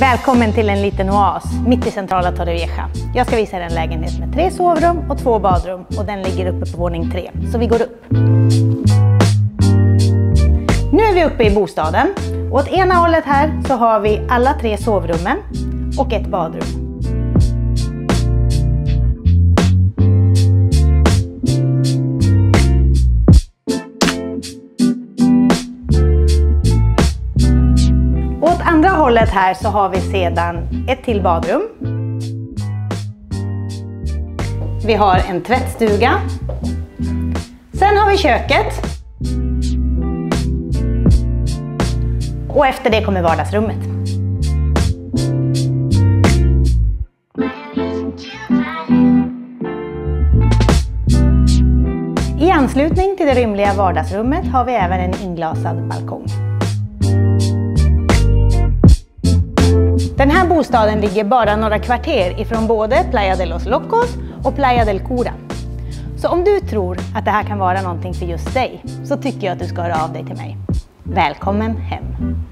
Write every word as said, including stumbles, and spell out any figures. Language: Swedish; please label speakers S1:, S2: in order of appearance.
S1: Välkommen till en liten oas mitt i centrala Torrevieja. Jag ska visa er en lägenhet med tre sovrum och två badrum och den ligger uppe på våning tre. Så vi går upp. Nu är vi uppe i bostaden och åt ena hållet här så har vi alla tre sovrummen och ett badrum. Åt andra hållet här så har vi sedan ett till badrum. Vi har en tvättstuga. Sen har vi köket. Och efter det kommer vardagsrummet. I anslutning till det rymliga vardagsrummet har vi även en inglasad balkong. Den här bostaden ligger bara några kvarter ifrån både Playa de los Locos och Playa del Cura. Så om du tror att det här kan vara någonting för just dig så tycker jag att du ska höra av dig till mig. Välkommen hem!